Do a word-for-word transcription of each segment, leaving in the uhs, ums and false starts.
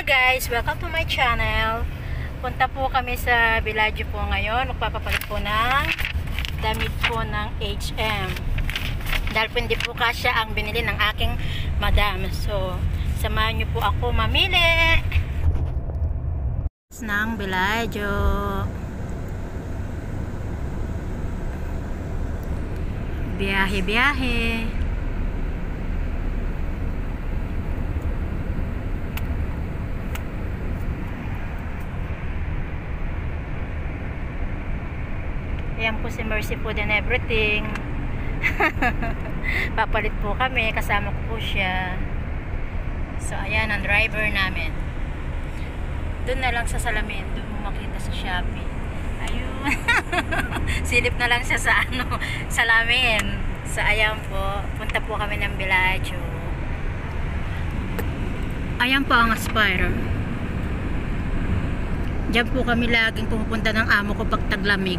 guys, welcome to my channel. Punta po kami sa Bellagio po ngayon. Magpapapalit po ng damit po ng H and M. Dahil po hindi po kasya ang binili ng aking madam. So, samahan niyo po ako mamili ng Bellagio. Biyahe-biyahe. Ayan po si Mercy Food and Everything. Papalit po kami, kasama ko po siya. So ayan ang driver namin. Doon na lang sa salamin, doon mo makita sa Shopee. Ayun. Silip na lang siya sa ano, salamin. So ayan po, punta po kami ng Bellagio. Ayan po ang Aspire. Diyan po kami laging pumupunta ng amo ko pag taglamig.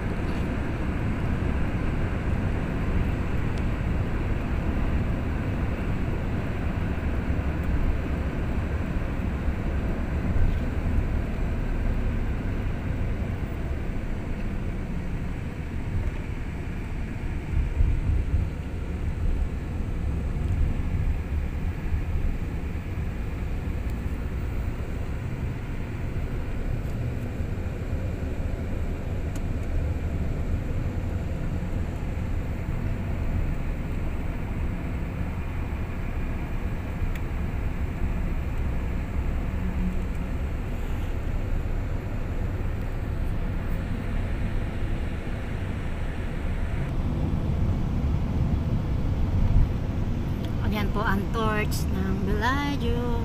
Yan po ang torch ng Bellagio.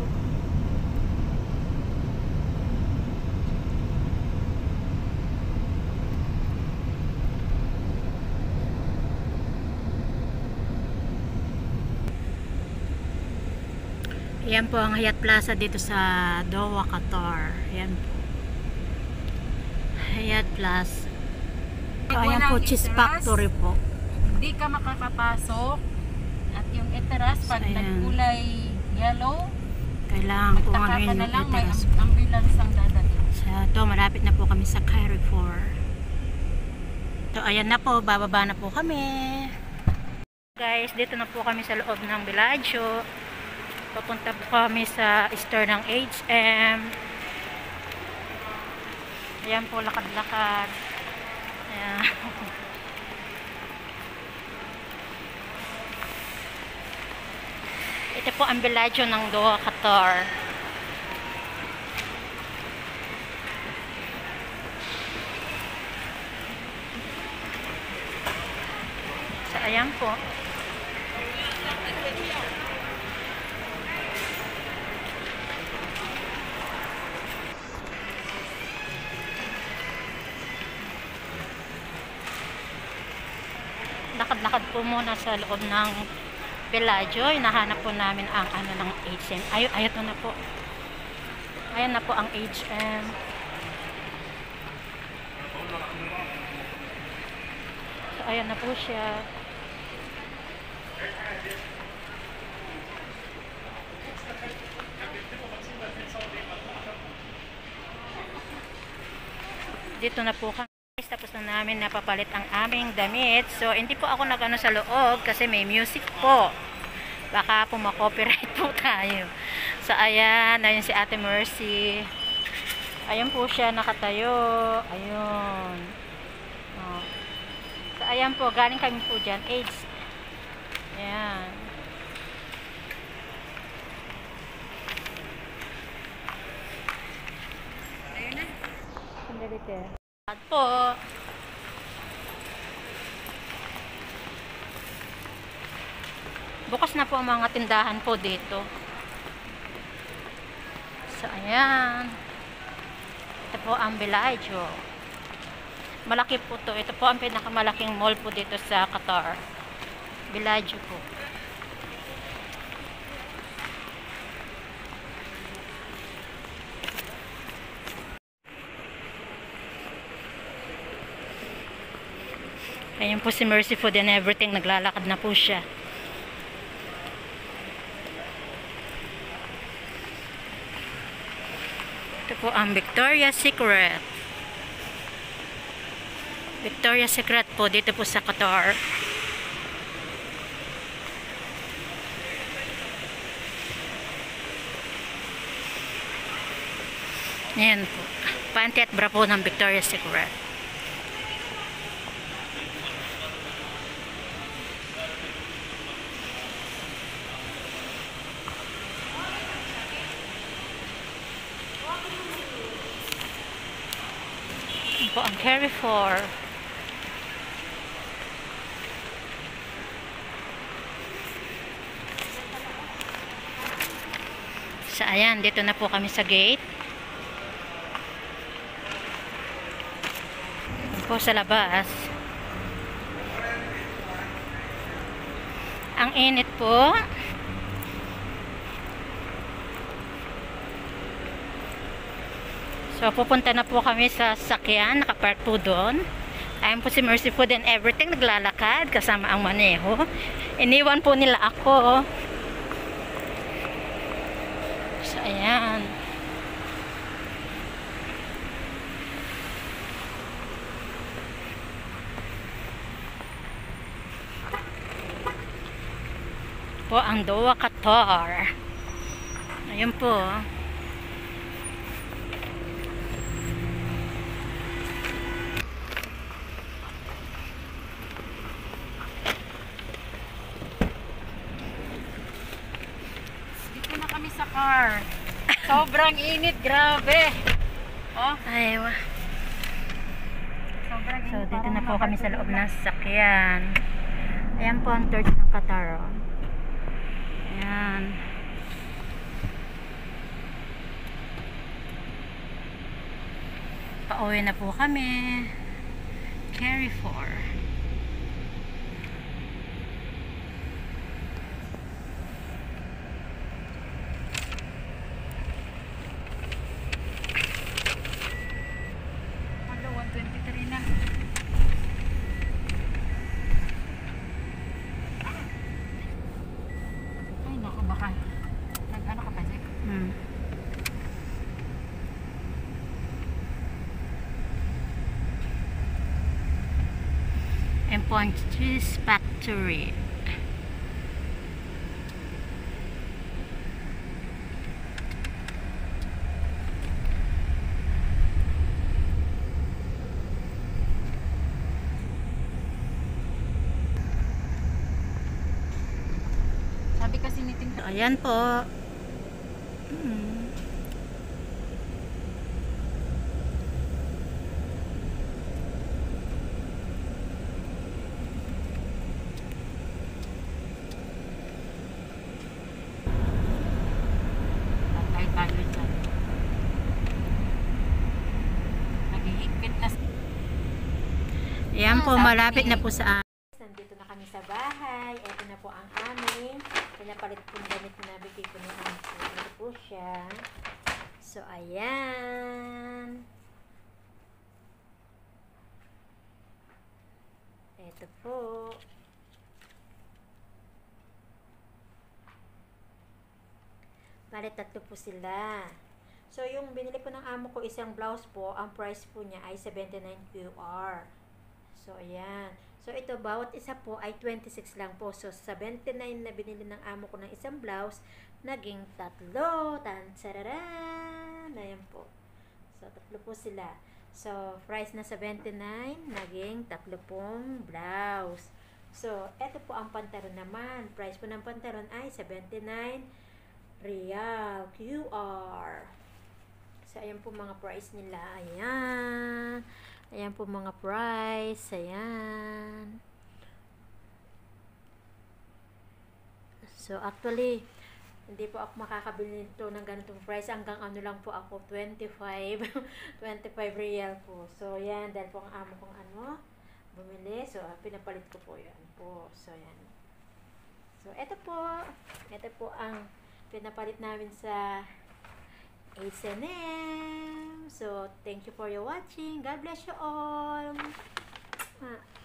Yan po ang Hyatt Plaza dito sa Doha, Qatar. Yan po. Hyatt Plaza. Ayan po, cheese factory po. Hindi ka makakapasok. At yung iteras, pag so, nagkulay yellow, kailangan po ngayon yung lang, iteras. May ambulance ang dadating. So, ito, malapit na po kami sa Carrefour. So, ayan na po, bababa na po kami. Guys, dito na po kami sa loob ng Bellagio. Papunta po kami sa store ng H and M. Ayan po, lakad-lakad. Ayan. Ito po ang Bellagio ng Doha, Qatar. So, ayan po. Lakad-lakad po muna sa loob ng Bellagio. Hinahanap po namin ang ano ng H and M. Ay, ayun na po. Ayan na po ang H and M. So, ayan na po siya. Dito na po kami. Tapos na namin napapalit ang aming damit. So, hindi po ako nag-ano sa loob kasi may music po. Baka po ma-copyright po tayo. So, ayan. Ayan si Ate Mercy. Ayan po siya nakatayo. Ayun. Oh. So, ayan po. Galing kami po dyan. AIDS. Ayan. Ayun na. Sandali te. Po. Bukas na po ang mga tindahan po dito. So, ayan. Ito po ang Bellagio. Malaki po to. Ito po ang pinakamalaking mall po dito sa Qatar. Bellagio po. Ayan po si Mercy Food and Everything. Naglalakad na po siya. Ito po ang Victoria's Secret. Victoria's Secret po dito po sa Qatar. Ayan po. Panty at bra po ng Victoria's Secret. Ayan po ang Carrefour. So, ayan. Dito na po kami sa gate. Po sa labas. Ang init po. So pupunta na po kami sa sakyan, nakapark po doon. Ayun po si Mercy Food and everything, naglalakad kasama ang maneho. Iniwan po nila ako. So ayan. Po ang Doha Qatar. Ayun po. Dito na kami sa car. Sobrang init, grabe. Oh, Aywa. sobrang init. So dito Parang na po kami sa nakatulog loob na. ng sasakyan. Ayan po ang church ng Qatar. Oh. Ayan. Pauwi na po kami. Carrefour. Hello, one twenty-three na. Ay, naku, baka nag-ano ka pa, Jack? Hmm. Ayan po ang cheese factory. Sabi kasi ni Ting, So, ayan po. Hmm. tatay tayo dyan. Naghihigpit na. Ayan po, Ah, malapit sabi na ni- po sa amin. Nandito na kami sa bahay. Ito na po ang aming pinapalit po damit na nabigay ko ni Auntie. Ito po siya. So, ayan. Ito po. Bale, tatlo po sila. So, yung binili ko ng amo ko isang blouse po, ang price po niya ay seventy-nine Q R. So, ayan. So, ito, bawat isa po ay twenty-six lang po. So, seventy-nine na binili ng amo ko ng isang blouse, naging tatlo. Tan, sararan. Ayan po. So, tatlo po sila. So, price na seventy-nine, naging tatlo pong blouse. So, ito po ang pantalon naman. Price po ng pantalon ay seventy-nine real Q R. So, ayan po mga price nila. Ayan. Ayan po mga price. Ayan. So, actually, hindi po ako makakabili nito ng ganitong price. Hanggang ano lang po ako, twenty-five. twenty-five real po. So, yan. Dahil po ang amo kong ano, bumili. So, pinapalit ko po yan po. So, yan. So, ito po. Ito po ang pinapalit namin sa H and M. So, thank you for your watching. God bless you all. Ah.